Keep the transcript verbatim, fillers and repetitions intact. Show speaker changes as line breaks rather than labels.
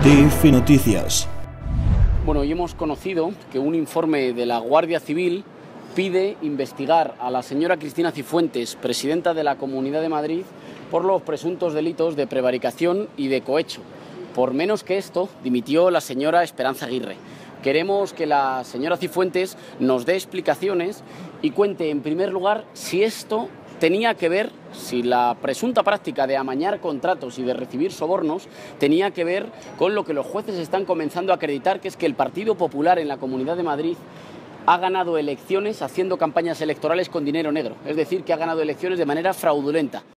D F Noticias.
Bueno, hoy hemos conocido que un informe de la Guardia Civil pide investigar a la señora Cristina Cifuentes, presidenta de la Comunidad de Madrid, por los presuntos delitos de prevaricación y de cohecho. Por menos que esto, dimitió la señora Esperanza Aguirre. Queremos que la señora Cifuentes nos dé explicaciones y cuente, en primer lugar, si esto tenía que ver, si la presunta práctica de amañar contratos y de recibir sobornos tenía que ver con lo que los jueces están comenzando a acreditar, que es que el Partido Popular en la Comunidad de Madrid ha ganado elecciones haciendo campañas electorales con dinero negro, es decir, que ha ganado elecciones de manera fraudulenta.